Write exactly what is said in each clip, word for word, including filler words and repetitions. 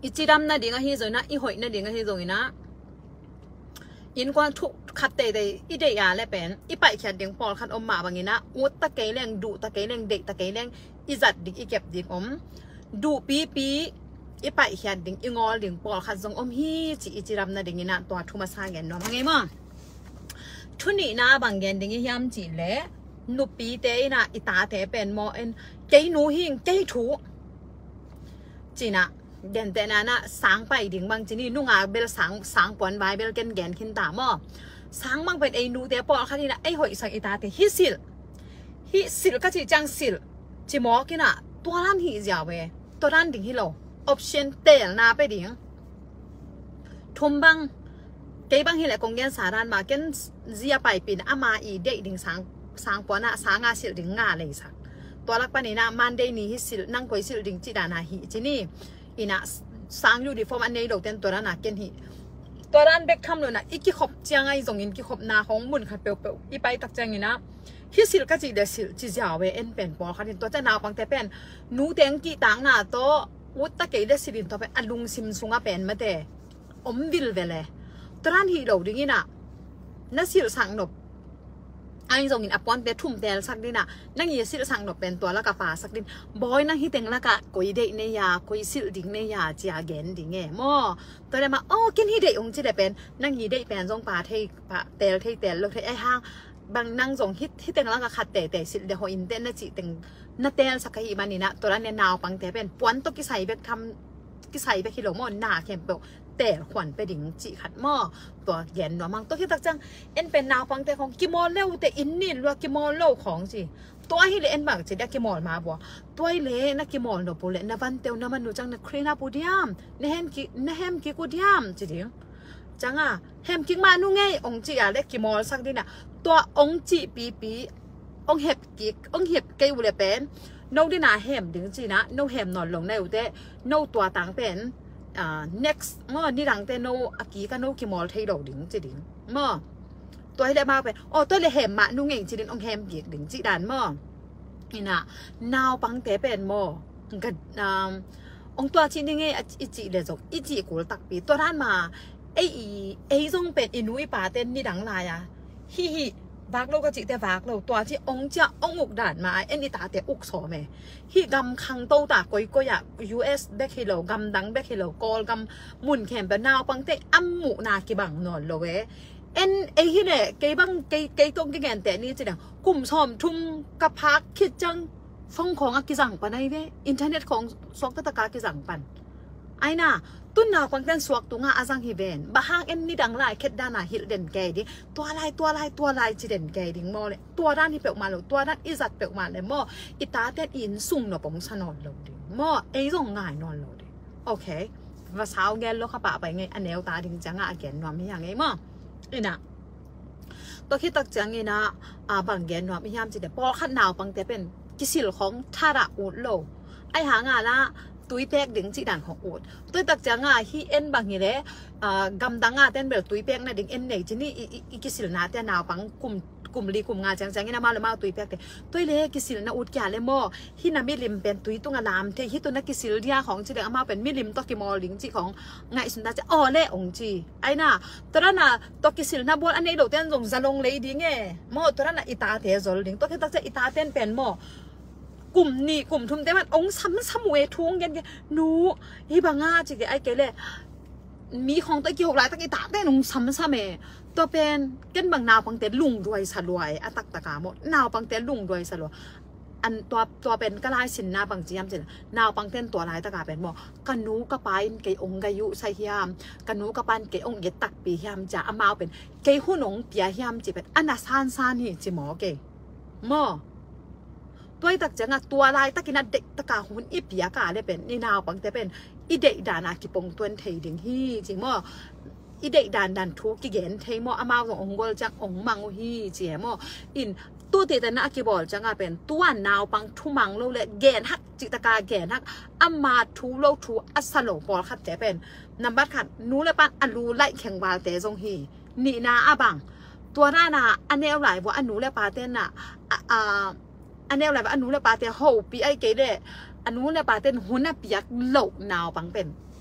อีจีดำน่ะดิ่งให้โจนะอีหอยน่ะดิ่งให้โจนะอินกวนทุกขัดเตะเตะอีเดียและเป็นอีไปแค่ดิ่งปอลขัดอมมาบางงี้นะอุดตะเกยแรงดูตะเกยแรงเด็กตะเกยแรงอีจัดดิ่งอีเก็บดิ่งอมดูปีปีอีไปแค่ดิ่งอีงอดิ่งปอลขัดทรงอมฮีจีอีจีดำน่ะดิ่งนะตัวทุมาสร้างเงินเนาะบางงี้มั้งทุนนี่นะบางเงินดิ่งยามจีเล่นุปีเตะนะอีตาเตะเป็นมอเอ็นเกยหนูหิงเกยถูจีนะเด่นแต่นั้นนะสางไปดิ่งบางจีนี่นุ่งอาเบลสางสางปอนไว้เบลเกนแกนขึ้นตามอสางบางเป็นไอ้นูเตะปอค่ะนี่นะไอ้หอยสังอีตาเตะฮิสิลฮิสิลก็จีจังสิลจีหมอกินะตัวนั้นฮิจาวเวตัวนั้นดิ่งฮิโลออปชั่นเตะนาไปดิ่งทุ่มบังเกยบังฮิเลกงเกนสารานมาเกนเจียไปปีนอามาอีเดดิ่งสางสางปอนอะสางอาสิลดิ่งงาเลยสักตัวลักปนีนะมันได้นี่ฮิสิลนั่งคุยสิลดิ่งจีดานาฮิจีนี่อีน่ะสางอยู่ดีฟอร์มอันนี้เราเต้นตัวนั้นน่ะเกนฮิตัวนั้นเบคคัมเลยนะอีกี่ขบเจียงไอ้ส่งอินกี่ขบนาของมุนขัดเปลวเปลวอีไปตักเจียงนี่นะฮิสิลก็จีเดสิลจีจ่าเวเอ็นเป็นปอลคันตัวจะนาปังแต่เป็นนูเตียงกี่ต่างหน้าโตวุฒตะเกียเดสิลินตัวเป็นอลุงซิมซุงอ่ะเป็นมาแต่อมวิลเวเลยตัวนั้นฮีเราดิ่งนี่น่ะนั่นสิลสังหนบไอ้ส่งอินอปอนเตทุ่มเตลสักดินะนั่งยีสิลสังหนบเป็นตัวละกับป่าสักดินบอยนั่งฮิเต็งละกะกุยเดเนียกุยสิลดิ่งเนียจีอาเกนดิ่งเงี้ยมอตัวเดมาโอ้กินฮิเดองจีเดเป็นนั่งยีเดเป็นส่งป่าเทป่าเตลเทเตลเลิกเทไอ้ห้างบางนั่งส่งฮิตฮิเต็งละกะขัดเตะเตะสิลเดหอินเตนน่ะจีเต็งน่ะเตลสักกี่มันนี่นะตัวนั้นเนี่ยนาวปังแต่เป็นปวนตัวกิใส่เบกทำกิใส่เบกฮิโลมอนหน้าเข้มเปลแต่ขวัญไปดิ่งจีขัดหม้อตัวแย่นหนอมังตัวที่ตักจังเอ็นเป็นนาวปังแต่ของกิมอลเล่แต่อินนี่รัวกิมอลเล่ของสิตัวฮิเลเอ็นบางจีได้กิมอลมาบัวตัวฮิเลนักกิมอลโนโปเลนวันเตียวน้ำมันนูจังนักครีนาปูดิอัมเนเฮมกิเนเฮมกิกูดิอัมจีดิ่งจังอ่ะเฮมกิมานูไงองจีอ่ะเล็กกิมอลสักดิน่ะตัวองจีปีปีองเห็บกิองเห็บเกยูเลเป็นโนดินาเฮมดิ่งจีนะโนเฮมนอนลงในอุเตโนตัวต่างเป็นอ่า next เมื่อนี่หลังแต่โนอากีก็โนกิมอลเทดดิ่งจีดิ่งเมื่อตัวให้ได้มาเป็นโอ้ตัวเลยเห็มมะนุ่งเองจีดิ่งองเฮมบีกดิ่งจีดันเมื่อนี่นะนาวปังแต่เป็นโมกันอ่าองตัวจีนี่ไงอีจีเดจกอีจีกูตักปีตัวนั้นมาไออีไอจงเป็นอินุยป่าเต้นนี่ดังลายอ่ะฮิฮิวากโลก็จิแต่วากโลตัวที่องจะองอุกด่านมาเอ็นนี่ตาแต่อุกสอแม่ฮิกำคังโตตาก้อยก้อยอะ ยู เอส แบคฮิโลกำดังแบคฮิโลกอลกำมุนแขมเป็นนาวปังเตอัมมุนากิบังนอนโลเวเอ็นไอฮิเนี่ยเกบังเกเกตรงกี่แกนแต่นี่จีดังกลุ่มชอมทุ่มกระพักคิดจังส่งของอักกิจังปันไอเวอินเทอร์เน็ตของสวกตะกากิจังปันไอน่ะตุนนาวปังเต้นสวกตุงอาจังฮิเวนบะฮังเอ็นนี่ดังไล่เข็ดด้านน่ะฮิลเด่นแกดิตัวลายตัวลายตัวลายจีเด่นแกดิงโมเลยตัวด้านที่เปลวมาเลยตัวด้านอิจัดเปลวมาเลยโมอิตาเต้นอินสุ่มหนอปงชนอนเลยดิโมไอจงง่ายนอนเลยดิโอเคภาษาแกนโลกปะไปไงอันเนวตาดิงจังอ่ะแกนนอนไม่ยังไงโมอีน่ะตัวคิดตักจังไงนะอ่าบางแกนนอนไม่ยามจีเดปอขันนาวปังแต่เป็นกิสิลของทาระอุดโลไอหางานละตุยแปกดึงจีดันของอุดตัวตักจังอ่ะฮีเอ็นบางอย่างเลยอ่ากำดังอ่ะเต้นแบบตุยแปกนะดึงเอ็นเนี่ยจีนี่อีกิสิลนาเต้นนาวปังกลุ่มกลุ่มลีกลุ่มงานจังจังนี่นะมาเลยมาตุยแปกเต้ตัวเล็กกิสิลนะอุดแก่เลยโม่ฮีนามิลิมเป็นตุยตุ้งอลามเทฮีตัวนักกิสิลที่ของจีเด็กอามาเป็นมิลิมตัวกิมอลิงจีของไงสุนทรจะอ๋อเล่องจีไอ้น่ะตัวนั้นน่ะตัวกิสิลนะบวนอันนี้เราเต้นส่งจะลงเลยดีไงโม่ตัวนั้นน่ะอิตาเทซอลลิงตัวคิดตักจะอิตาเต้นเป็นโม่กลุ่มนี่กลุ่มทุ่มแต่มันองซ้ำซ้ำเวทุ่งกันแกหนูฮีบางาจิกไอ้แกเลยมีของตะกี้หกหลายตะกี้ตาแต่หนุ่มซ้ำซ้ำเอตัวเป็นกันบางนาวปังเตลุงด้วยสลวยอัตักตะกาหมดนาวปังเตลุงด้วยสลวยอันตัวตัวเป็นกระไรสินนาปังจียมจินนาวปังเต้นตัวลายตะกาเป็นบอกกันนูกระปายเกยองกายุใส่ยามกันนูกระปานเกยองเยตักปียามจะอามาเป็นเกยหุ่นองปียามจิเป็นอันน่ะซานซานนี่จิหมอเกยหมอตัวตักจังอ่ะตัวลายตะกินเด็กตะกาหุ่นอีปียากาได้เป็นนี่นาวปังแต่เป็นอีเด็กด่านากิปงตัวเทดิงฮีจริงมั้งอีเด็กด่านดันทุกกิเกนเทมออามาขององค์กรจังองมังฮีเจียมอินตัวเตแต่นากิบอลจังอ่ะเป็นตัวนาวปังทุมังโลเลเกนฮักจิตกาเกนฮักอามาทูโลทูอัสโลบอลขัดแต่เป็นนับบัตรขัดนู้เลปันอลูไล่แข่งวาเตจงฮีนี่นาอาบังตัวหน้านาอันเนลไหลว่าอันนู้เลปาเต้นน่ะอ่าอันนี้อะไรวะอันนู้นเลยปาเตะโฮปีไอเกเดอันนู้นเลยปาเตะหุ่นน่ะปีกเหลานาวปังเป็น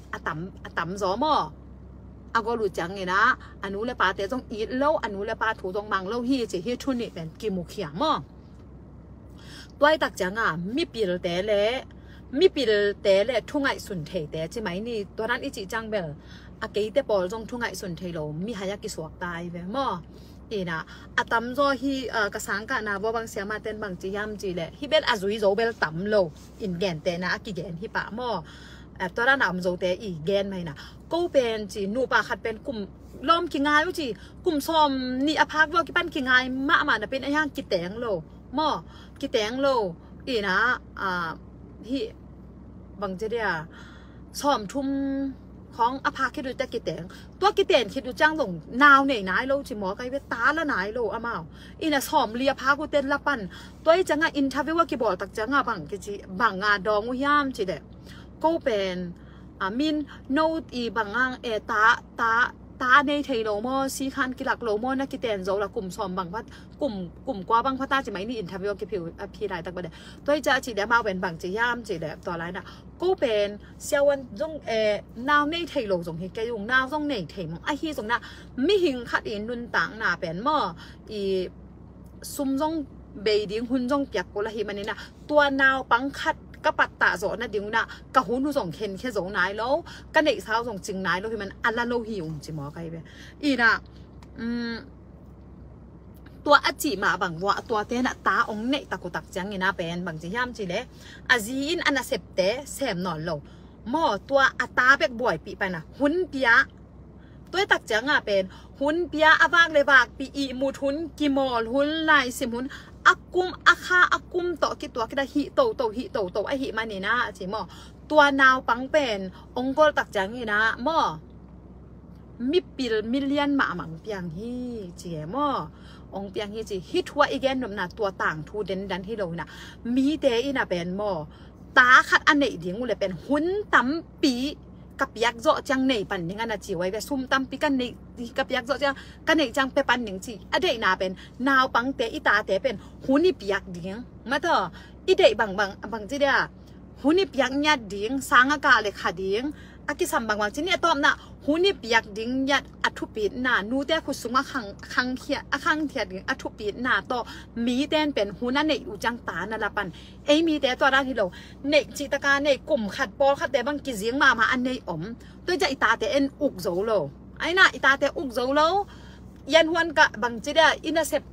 อะตำอะตำซอมออาก็รู้จังไงนะอนุเลปาเตจงอีเล่าอนุเลปาถูจงมังเล่าฮีเจฮีชุนนี่เป็นกิมุเขียมอตัวไอ้ตักจังอ่ะมีปีลแต่เละมีปีลแต่เละทุ่งไอสุนเทแต่ใช่ไหมนี่ตัวนั้นอีจีจังเบลอาเกยเตปอลจงทุ่งไอสุนเทโลมีหายากิสวกตายเว้ยมออีนะอะตำจอฮีเอ่อกระสังกันนะว่าบางเสียมาเต้นบางจียามจีเลยฮีเบลอาจุยโจเบลตำโลอินแกนแต่นะอากิแกนฮีปะมอตัวนั้นนำโจแต่อีแกนไหมนะก็เป็นจีนูปาขัดเป็นกลุ่มล้อมกี่งายว่าจีกลุ่มซอมนี่อภักว่ากี่ปั้นกี่งายมามาน่ะเป็นไอ้ย่างกี่แตงโลมอกี่แตงโลอีนะอ่าที่บางจีเดียซอมทุ่มของอภักคิดดูแต่กี่แตงตัวกี่แตงคิดดูจ้างลงนาวเนี่ยนายโลจีหมอไกเวตาละนายโลอามาอีน่ะซอมเลียพักกูเต้นละปั้นตัวไอ้จังอ่ะอินทาวิว่ากี่บอกตักจังอ่ะบางกี่จีบางงาดองวิยามจีเดก็เป็นอ่ามินโนดอีบางอ่างเอตาตาตาในเทโลโมซีคันกิลักโลโมนักกิเตนโจละกลุ่มซอมบางพัดกลุ่มกลุ่มกว่าบางพัดตาจะไม่นี่อินทาวิวกิผิวพี่ได้ตั้งประเดี๋ยวตัวจะจีเดมาเป็นบางจีย่ามจีเดต่อไรนะก็เป็นเซียวันจงเอนาวในเทโลจงเฮกยงนาวจงในเทมไอฮีจงนะไม่หิงขัดอินนุนต่างนาเป็นหม้ออีซุ่มจงเบดิ้งหุ่นจงเปียกกุละหิมันนี่นะตัวนาวปังขัดก็ปัดตาโจนะดิ้งนะกะหุ่นหูส่งเข็นแค่โจนายแล้วกันเด็กสาวส่งจริงนายแล้วที่มันอันละโลหิวจิหมอไกไปอีนะอืมตัวอจิมาบางว่าตัวเตนะตาองเนตะกุตักจังนะเป็นบางจีย่ามจีเล่อาจีนอันน่ะเสพเตะเสพนอนโลหม้อตัวอัตาเบกบ่อยปีไปนะหุ่นเปียตัวตักจังอ่ะเป็นหุ่นเปียอาวางเลยบากปีอีมูทุนกิมอลหุ่นลายสิมหุ่นอากุมอาคาอากุมโตกิตัวกิดาหิโตโตหิโตโตไอหิมานี่นะจีหม้อตัวนาวปังเป็นองค์กรตักจังนี่นะหม้อมิปิลมิเลียนมาหมังเปียงฮีเจี๋ยหม้อองเปียงฮีจีฮิทัวอีแกนนมนาตัวต่างทูเดนดันที่เรานะมีเดอีน่ะเป็นหม้อตาขัดอันไหนเดียงกูเลยเป็นหุ่นตั้มปีกับยักษ์โจจังในปันยังไงนะจีไว้แบบซุ่มตั้มปีกันในกับยักษ์โจจังกันในจังไปปันหนึ่งจีอเดน่าเป็นนาวปังเตอีตาเตเป็นหุ่นนี่ปียักษ์เดียงมาเถอะอีเดบางบางบางจีเดียหุ่นนี่ปียักษ์ยัดเดียงสางอากาศเลยขาเดียงอากิสัมบางบางจีเนี่ยตอมนะหุ่นนี่ปียักษ์ดิ้งยัดอัทุปีน่ะนูแต่ขุดสุงมาขังขังเขียอะขังเขียดิ้งอัทุปีน่ะต่อมีเต้นเป็นหุ่นนั่นในอุจังตานั่นละปันเอ้มีแต่ตัวด้านที่เราในจิตการในกลุ่มขัดปอขัดแต่บางกิเสียงมามาอันในอมตัวจะอีตาแต่เอ็นอุกโจโลไอ้น่ะอีตาแต่อุกโจโลยันหวนกะบางจีเดียอินเตอร์เซป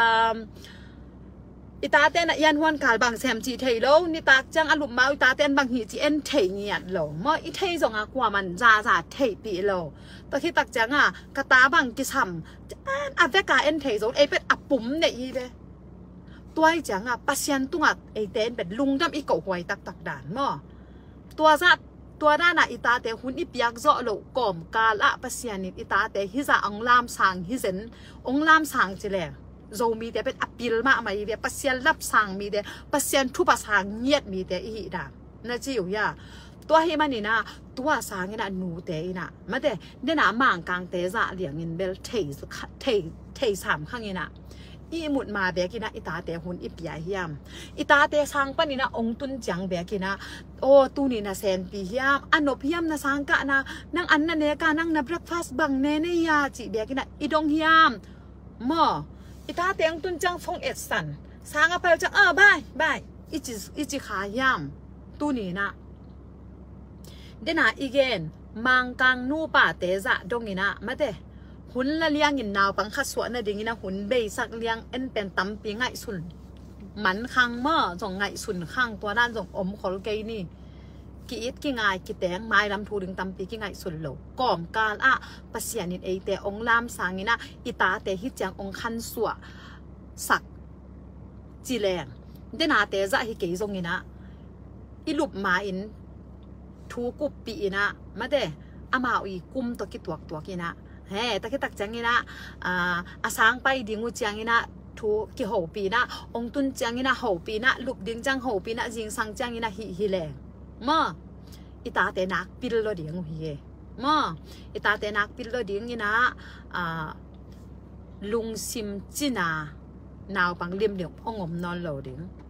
อีตาเต้นยันหวนกาลบางแซมจีเทโลนี่ตาจังอารมณ์มาอีตาเต้นบางหีจีเอ็นเทเงียดโลมออีเทจงอ่ะกว่ามันจ้าจ้าเทปีโลตะที่ตักจังอ่ะกะตาบางกิซัมอ่ะเวกาเอ็นเทจงเอเป็ดอับปุ่มเนี่ยอีเด้ตัวไอ้จังอ่ะปัสยันตุงอ่ะไอเต้นเป็นลุงดำอีกหวยตักตักด่านมอตัวซะตัวด้านน่ะอีตาเตหุ่นอีเปียกโจโลก่อมกาละปัสยันอีตาเตฮิจะองลามสางฮิเซนองลามสางจีแลโจมีแต่เป็นอปิลมาไม่เดียปัสยันรับสั่งมีเดียปัสยันทุบสางเงียดมีแต่อีดาน่าจิ๋วยาตัวเฮมันนี่นะตัวสางนี่นะนูเตยนะมาแต่เนี่ยนะมังกางเตจะเลี้ยงเงินเบลเทสเทเทสามข้างนี่นะอีหมุดมาเบียกินะอีตาเตหุ่นอีปียเฮียมอีตาเตสางปนี่นะองตุนจังเบียกินะโอ้ตูนี่นะเซนปีเฮียมอันนบเฮียมนะสางกะนะนั่งอันนั่นเนี่ยกานั่งนะเบรคฟาสต์บังเนเนียจิเบียกินะอีดงเฮียมหม้ออีตาเตียงตุนจังฟงเอ็ดสันสางอภัยจังเออบายบายอีจิอีจิขายามตูนี่นะเดน่าอีเกนมังกังนูป่าเตจะดงนี่นะมาเตหุ่นละเลี้ยงยินนาวปังคัดสวนนะดิ่งนะหุ่นเบยสักเลี้ยงเอ็นเป็นตั้มปีไงสุนมันคังเมื่อจงไงสุนคังตัวด้านจงอมขอลเกนี่กีดกี่ไงกี่แตงไม้ลำทูดึงตั้มปีกี่ไงสุนโลก่อมกาลอะปัสยานินเอแต่องลามสางนี่นะอีตาแต่ฮิจังองคันสัวสักจีแรงเดน่าแต่จะฮิเกยจงนี่นะอีลุบมาอินทูกุบปีนะมาเดอามาอีกุมตัวกิตัวตัวกินะเฮ้ตะคิดตักจังนี่นะอ่าอาสางไปดิ้งอุจังนี่นะทูกี่หัวปีนะองตุนจังนี่นะหัวปีนะลุบดิ้งจังหัวปีนะจิงสังจังนี่นะฮิฮิแรงมาอีตาเตนักปิลโลดิ้งหัวเย่มาอีตาเตนักปิลโลดิ้งนี่นะอ่าลุงซิมจีนานาวปังเลี่ยมเดี่ยวองอมนอนโลดิ้ง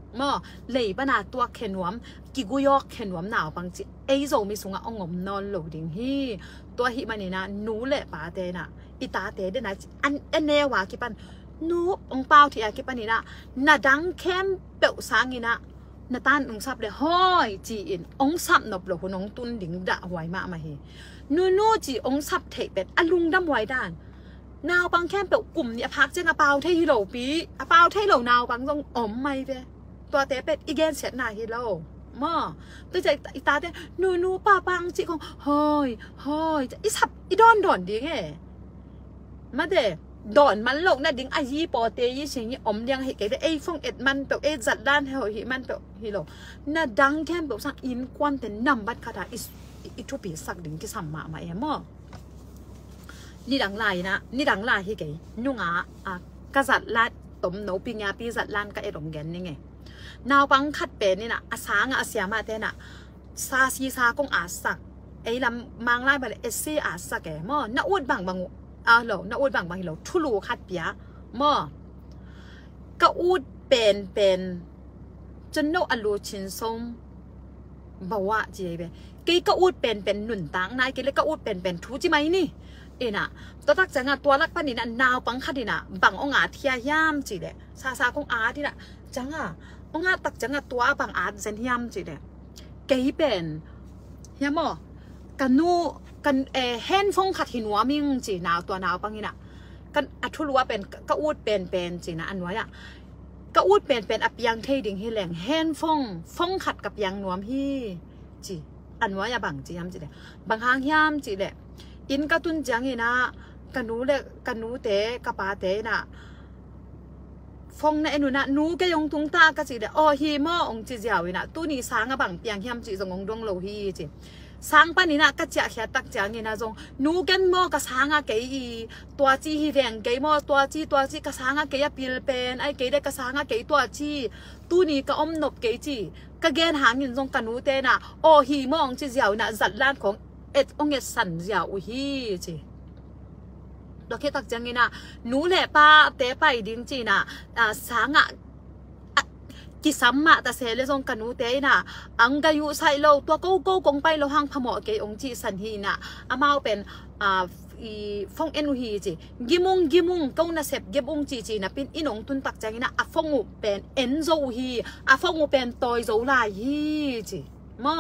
มอเลยปนาตัวเขนวมกิกุยอกเขนวมหนาวบางจีไอโซมีสุงอ่ะองมนอนโหลดิ่งฮีตัวหิมันนี่นะนูเละปาเตนะอีตาเตเดนะอันเอเนวากิปันนูองเปาที่อากิปันนี่นะนาดังเข้มเปลวสางินะนาตานองซับเลยห้อยจีอินองซับนบโลหุนองตุนดิ่งด่าหวยมามาเฮนูนูจีองซับเทเป็ดอลุงดำไว้ด้านนาวบางแค่เปลวกลุ่มเนี่ยพักเจ้าเปาเทฮิโลปีอาเปาเทฮิโลนาวบางทรงอมไม่เปตัวเตเป็ดอีแกนเสียหน้าฮิโลมอตัวใจอีตาเตนูนูป้าปังจีของห้อยห้อยอีสับอีดอนดอนดีไงมาเดดอนมันโลกน่ะดิ้งอายีปอเตยี่เสียงยี่อมยังเหตุเกิดไอ้ฟงเอ็ดมันเปลวเอ็ดจัดด้านเหรอหิมันเปลวฮิโลน่ะดังแค่เปลวสักอินควันแต่นำบัดคาถาอิสอิทุปีสักดิ้งที่สัมมามาเอ็มอนี่ดังลายนะนี่ดังลายที่เก๋นุ่งอ่ะอ่ะกษัตริย์ลัดตมโนปิญญาปีจัดล้านก็เอ็ดองแกนนี่ไงนาวบังคัดเป็นนี่นะอาสางอาเสียมาเตน่ะซาซีซากงอาสักไอ้ลำมังไล่ไปเลยเอสซีอาสักแกมอน่าอวดบังบังอ่าเหล่าน่าอวดบังบังเหล่าทุลูคัดเปียมอก็อวดเป็นเป็นจนโนอลูชินซงบอกว่าจีเบกี่ก็อวดเป็นเป็นหนุนตังนายกี่เลยก็อวดเป็นเป็นทูจิไหมนี่เอ็น่ะตัวตักจังอ่ะตัวรักปันนี่น่ะนาวบังคัดนี่น่ะบังองอาเทียย่ามจีเดซาซากงอาที่น่ะจังอ่ะองอาตักจังอ่ะตัวบังอาเซนย่ามจีเดกี่เป็นยามอกันนูกันเอเฮนฟงขัดหินหัวมิงจีนาวตัวนาวปังนี่น่ะกันอัทุลัวเป็นก็อูดเป็นเป็นจีนะอันไว้อ่ะก็อูดเป็นเป็นอับยังเทดิ่งให้แหลงเฮนฟงฟงขัดกับยังนวมพี่จีอันไว้อ่ะบังจียามจีเดบางครั้งยามจีเดอินกระตุนจังเฮนะกันนูเล็กกันนูเตะกระปาเตะน่ะฟงในหนูนะนูก็ยงทุงตากระจีเดอ๋อฮีมอองจีเจียวนะตู้นี้สางอ่ะบังเปียงยามจีจงองดวงโลฮีจีสางปันนี่นะก็จะแค่ตักจังเงินนะจงนูกันมอกระสางอ่ะเกยตัวจีฮีแรงเกยมอตัวจีตัวจีกระสางอ่ะเกยปิลเป็นไอเกยได้กระสางอ่ะเกยตัวจีตู้นี้ก็อมนบเกยจีก็เกณฑ์หางเงินจงกันนูเตะน่ะอ๋อฮีมอองจีเจียวนะจัดล้านของเอ็ดองเอ็ดสันเจียวฮีจีดอกแค่ตักจังเงินนะนูแหละป้าเตะไปดิ้งจีน่ะอ่าสางอ่ะกิสัมมาแต่เสเลจงกันนูเตน่ะอังกายุใส่โลตัวโก้โก้กงไปโลหังพมอเกยองจีสันฮีน่ะอามาเป็นอ่าอีฟงเอ็นฮีจีกิมุงกิมุงก้น่ะเสพเก็บองจีจีน่ะเป็นอินองตุนตักจังน่ะอาฟงอุเป็นเอ็นโซฮีอาฟงอุเป็นตอยโซลาฮีจีมา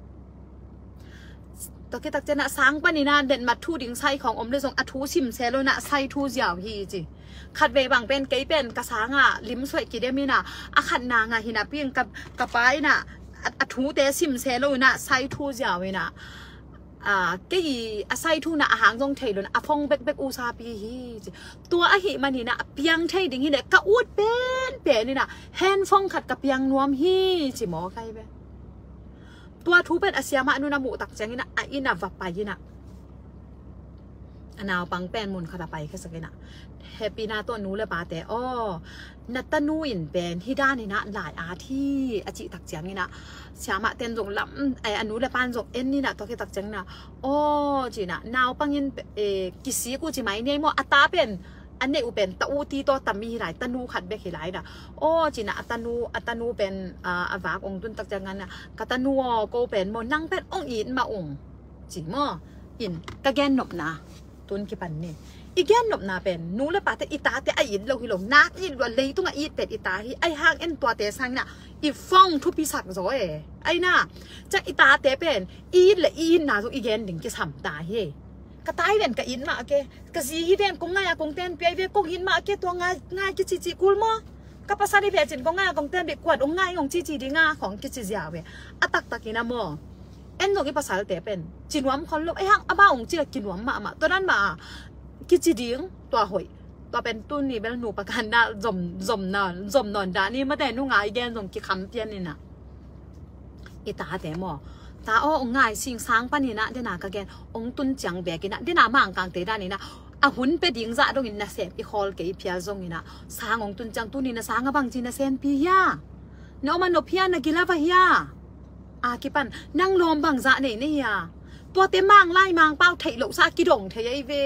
ตะกี้ตักจังน่ะสางปนินาเด่นมาทูดิ้งไซของอมเลยจงอาทูชิมเซโลน่ะไซทูยาวฮีจีขัดเวบังเป็นเกยเป็นกระสางอ่ะลิ้มสวยกี่เดมีน่ะอาขัดนางอ่ะหินะเพียงกับกับไปน่ะอัทูเตซิมเซโลน่ะไซทูยาวน่ะอ่าเกยอาไซทูน่ะอาหารจงเทยน่ะอาฟงเบกเบกอุซาปีฮีตัวอาหิมันนี่น่ะเพียงเทยดิ้งฮีเนี่ยกะอูดเป็นเป๋นี่น่ะแฮนฟงขัดกับเพียงนวมฮีจิหมอใครเบ้ตัวทูเป็นอาเซียมาอนุนามุตักแจงนี่น่ะอินาวับไปนี่น่ะอนาวปังแป้นมุนขาไปแค่สักน่ะแฮปปี้นาตัวนู้เลยป้าแต่อ้อนัตตนูอินเป็นที่ด้านนี่นะหลายอาที่อจิตักเจียงนี่นะเสียมาเต้นจงลำไออนุเลยปานจงเอ็นนี่นะตัวแค่ตักเจียงนะอ้อจีน่ะนาวปังยินเอกิสีกูจีไหมเนี่ยมั่วอัตตาเป็นอันนี้อุเป็นตะอูตีตัวตามีหลายตะนูขัดเบกหลายนะโอ้จีน่ะอัตนูอัตนูเป็นอ่าอวากองตุนตักเจียงนั้นนะกตนูโกเป็นโมนั่งเป็นองอินมาองจีมั่วอินกะแกนหนบนะตุนกี่ปันนี่อีแกนหนบนาเป็นนู้เลยป่ะแต่อีตาแต่ไออินเราฮิโลนักอีล้วนเลยต้องอีเป็ดอีตาที่ไอห้างเอ็นตัวเตะสังน่ะอีฟ่องทุบปีศาจโซ่ไอน่ะจากอีตาเตะเป็นอีและอีน่ะทุกอีแกนถึงจะทำตาเฮ่ก็ตายเป็นกับอินมาโอเคก็ซีฮีเป็นกงง่ายกงเต้นเปียเวกงหินมาโอเคตัวง่ายง่ายกิจิจิกุลมั้งก็ภาษาที่เวจินกงง่ายกงเต้นเบกวดองง่ายของจิจิดีง่าของกิจิยาเวอัตักตักกินนะมั้งเอ็นตรงที่ภาษาเตะเป็นจินวมคนลบไอห้างอาบ้าองจิละกินวมมามาตัวนั้นมากิจดิ้งตัวหอยตัวเป็นตุ้นนี่เป็นหนูประกันดาจมจมนอนจมนอนดานี่มาแต่หนูง่ายแกนจมกี่คำเพี้ยนนี่นะอีตาแต่หมอตาอ้อง่ายสิ่งสร้างปันนี่นะเดี๋ยวน่ะก็แกนองตุนจังแบกินะเดี๋ยวน่ะมังกลางเตด้านนี่นะอาหุ่นเป็ดยิงจะตรงนี้นะเสพอีคอลเกยเพียจงนี่นะสร้างองตุนจังตุ้นนี่นะสร้างกับบางจีนะเซนพิยาเนาะมันนบพิยานะกิลาบะฮิยาอากิปันนั่งลมบางจะเนี่ยนี่ยาตัวเต็มมังไล่มังเป้าไถหลงซากิดงเทยเวอ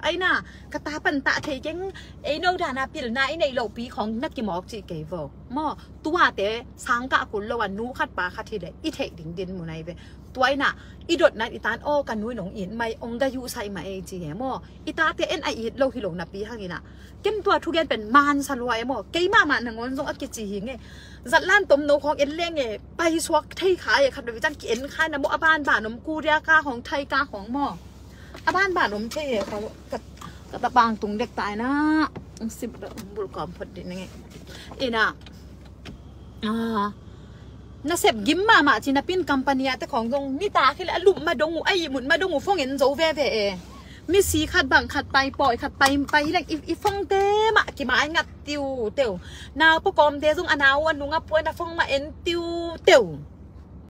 ไอ้น่ะกระตาปันตะเทยังไอ้โนดานาปิลนาไอ้ในโลปีของนักกิมอกจีเกวมอตัวแต่สังกะกุลละวันนู้ขัดปาขัดทีเดอีเทคดิ่งดินหมู่ในเวตัวไอ้น่ะอีดดนั้นอีตานโอกันนุ้ยหนองอินไม่องกายุใส่มาเองจีเหมออีตาเตเอ็นไออีโลฮิโลนับปีข้างนี้น่ะเก็มตัวทุกอย่างเป็นมานสลวยมอเกยมามันหนังวันทรงอักจีหิงไงจัดล้านต้มโนของเอ็นเลี้ยงไงไปสวกไทยขายขัดไปจันเอ็นขายน้ำมอบ้านบ้านนมกูเรียกาของไทยกาของมออาบ้านบ้านนมเท่เขากับกับตะบางตุงเด็กตายนะสิบบุรกอมพอดีนั่งไงอีน่ะอ่าน่าเสพยิ้มมามาจีน่าเป็นกัมปานีแต่ของตรงนี่ตาคือละลุมมาดงไอหมุนมาดงฟงเห็นโจเว่เว่มีสีขัดบังขัดไปปล่อยขัดไปไปแหล่งอีฟงเตมะกี่มาไองัดติวเตียวนาปกอมเตซุงอนาววันนุงอับป่วยนาฟงมาเอ็นติวเตียว